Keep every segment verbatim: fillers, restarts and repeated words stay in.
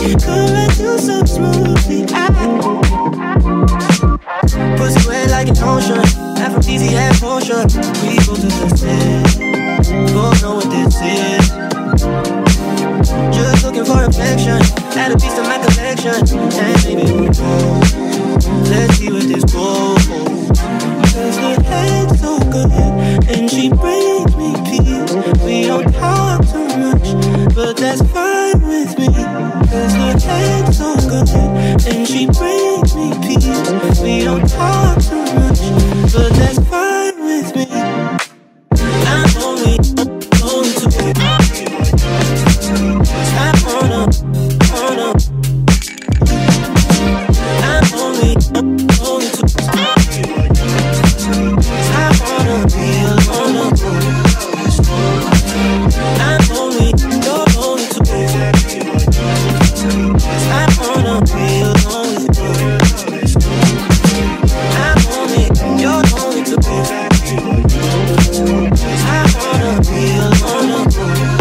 Could do so smoothly. I pussy wet like an ocean, aphrodisiac potion. We go to the set, both know what this is. Just looking for affection, add a piece to my collection, and maybe we go. Let's see what this goes. Cause the head's so good, and she brings me peace. We don't talk too much, but that's fine with me. Cause the head's so good, and she brings me peace. We don't talk too much, but that's fine with me. I'm only, only too good. Stop on up, on up. I'm only, only too good. Stop on up, be alone up. I'm only, you're only too good. Stop on up, be alone with me. I'm only, you're only too good. Stop on up, be alone up.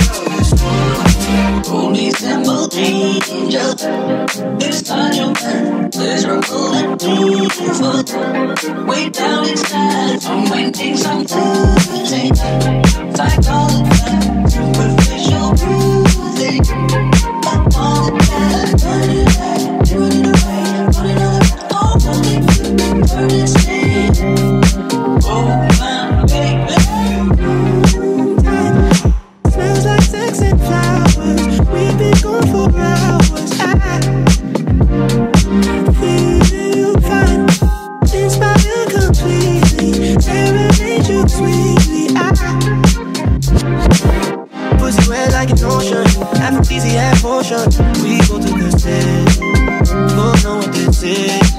Holy simple angel, it's not your man. Miserable and beautiful, way down inside. I'm waiting some Tuesday. Psychology, superficial bruising. Up all the time, running back, doing it away, running up. Oh, only burning stain. Oh, my baby. Smells like sex and flowers. We've been gone for hours. I feel fine, inspired completely, serenade you sweetly. I pussy wet like an ocean, aphrodisiac potion. We go to the set, both know what this is.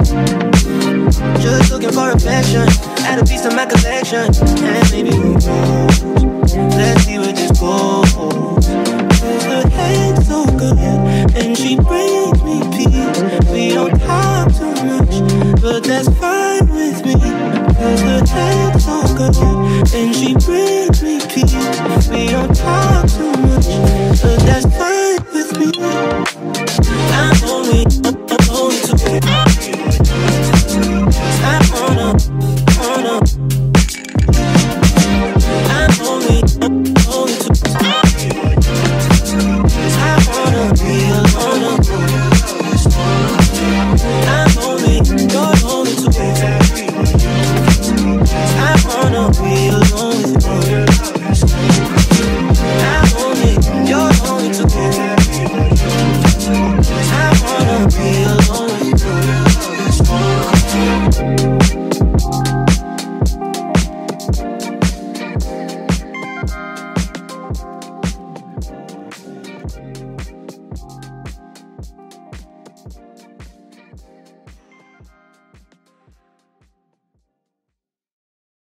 Just looking for affection, add a piece to my collection, and maybe we go. Let's see where this goes. Cause her head's so good, and she brings me peace. We don't talk too much, but that's fine with me. Cause her head's so good, and she brings me peace. We don't talk too much, but that's fine with me. I'm only